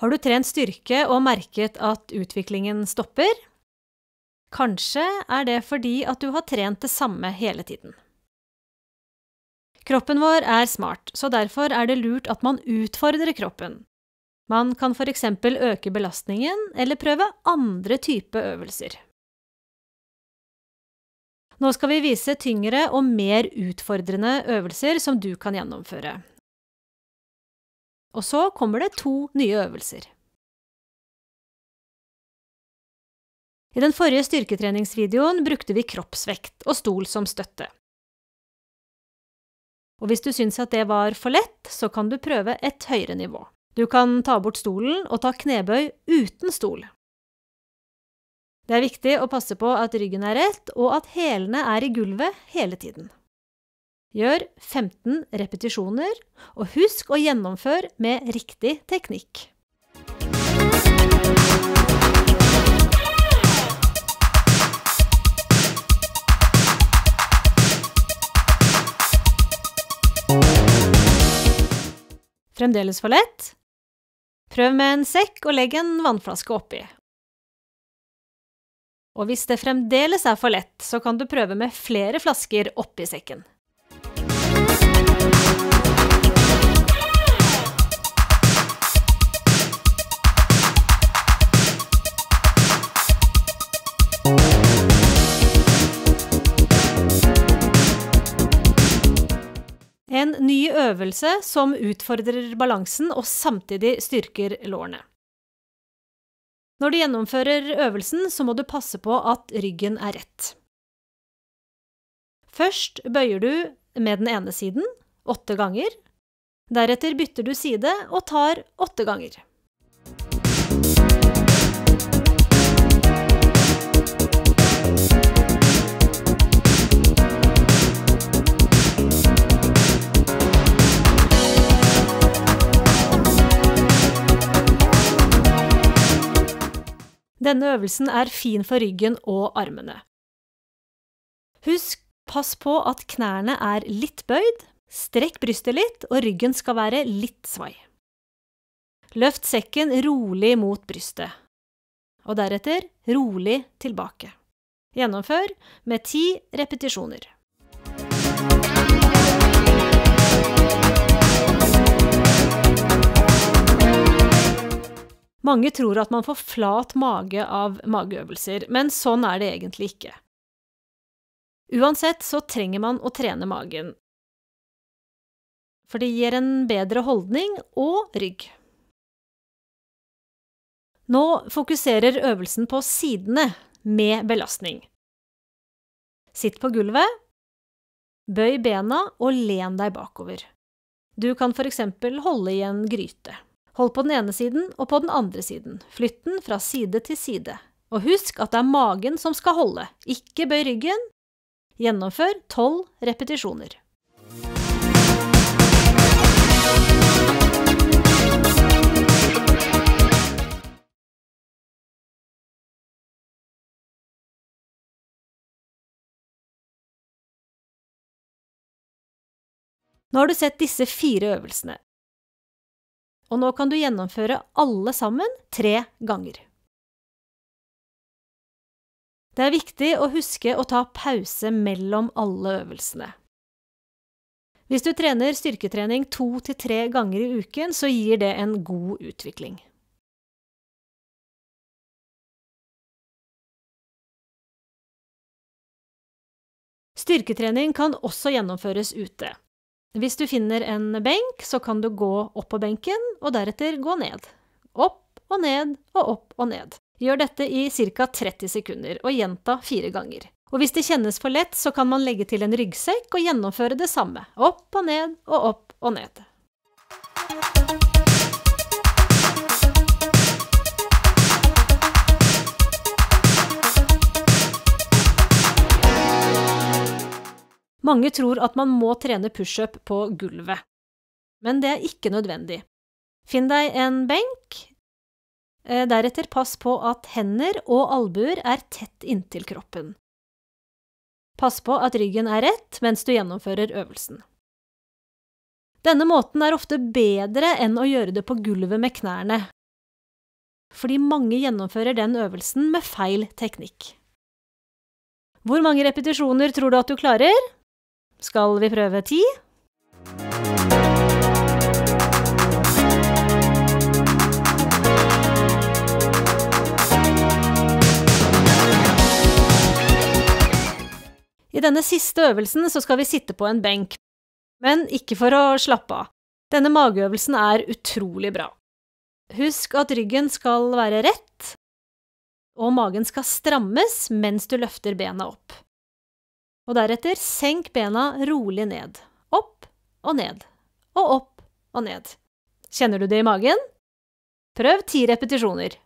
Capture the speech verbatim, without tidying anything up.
Har du trent styrke og merket at utviklingen stopper? Kanskje er det fordi at du har trent det samme hele tiden. Kroppen vår er smart, så derfor er det lurt at man utfordrer kroppen. Man kan for eksempel øke belastningen eller prøve andre type øvelser. Nå skal vi vise tyngre og mer utfordrende øvelser som du kan gjennomføre. Og så kommer det to nye øvelser. I den forrige styrketreningsvideoen brukte vi kroppsvekt og stol som støtte. Og hvis du synes at det var for lett, så kan du prøve et høyere nivå. Du kan ta bort stolen og ta knebøy uten stol. Det er viktig å passe på at ryggen er rett, og at hælene er i gulvet hele tiden. Gjør femten repetisjoner, og husk å gjennomføre med riktig teknikk. Fremdeles for lett? Prøv med en sekk og legg en vannflaske oppi. Og hvis det fremdeles er for lett, så kan du prøve med flere flasker oppi sekken. En ny øvelse som utfordrer balansen og samtidig styrker lårene. Når du gjennomfører øvelsen, så må du passe på at ryggen er rett. Først bøyer du med den ene siden, åtte ganger. Deretter bytter du side og tar åtte ganger. Denne øvelsen er fin for ryggen og armene. Husk, pass på at knærne er litt bøyd, strekk brystet litt, og ryggen skal være litt svai. Løft sekken rolig mot brystet, og deretter rolig tilbake. Gjennomfør med ti repetisjoner. Mange tror at man får flat mage av mageøvelser, men sånn er det egentlig ikke. Uansett så trenger man å trene magen, for det gir en bedre holdning og rygg. Nå fokuserer øvelsen på sidene med belastning. Sitt på gulvet, bøy bena og len deg bakover. Du kan for eksempel holde i en gryte. Hold på den ene siden og på den andre siden. Flytt den fra side til side. Og husk at det er magen som skal holde, ikke bøy ryggen. Gjennomfør tolv repetisjoner. Nå har du sett disse fire øvelsene. Og nå kan du gjennomføre alle sammen tre ganger. Det er viktig å huske å ta pause mellom alle øvelsene. Hvis du trener styrketrening to til tre ganger i uken, så gir det en god utvikling. Styrketrening kan også gjennomføres ute. Hvis du finner en benk, så kan du gå opp på benken, og deretter gå ned. Opp og ned og opp og ned. Gjør dette i ca tretti sekunder, og gjenta fire ganger. Og hvis det kjennes for lett, så kan man legge til en ryggsekk og gjennomføre det samme. Opp og ned og opp og ned. Mange tror at man må trene push-up på gulvet, men det er ikke nødvendig. Finn deg en benk, deretter pass på at hender og albuer er tett inntil kroppen. Pass på at ryggen er rett mens du gjennomfører øvelsen. Denne måten er ofte bedre enn å gjøre det på gulvet med knærne, fordi mange gjennomfører den øvelsen med feil teknikk. Hvor mange repetisjoner tror du at du klarer? Skal vi prøve ti? I denne siste øvelsen så skal vi sitte på en benk, men ikke for å slappe av. Denne mageøvelsen er utrolig bra. Husk at ryggen skal være rett, og magen skal strammes mens du løfter bena opp. Og deretter senk bena rolig ned, opp og ned, og opp og ned. Kjenner du det i magen? Prøv ti repetisjoner.